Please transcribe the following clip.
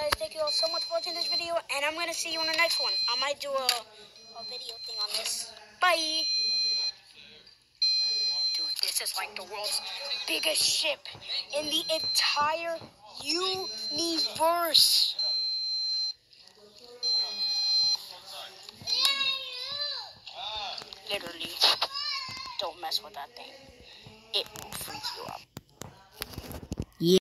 guys, thank you all so much for watching this video, and I'm gonna see you in the next one. I might do a video thing on this. Bye. Dude, this is like the world's biggest ship in the entire universe. Literally, don't mess with that thing. It will freak you out.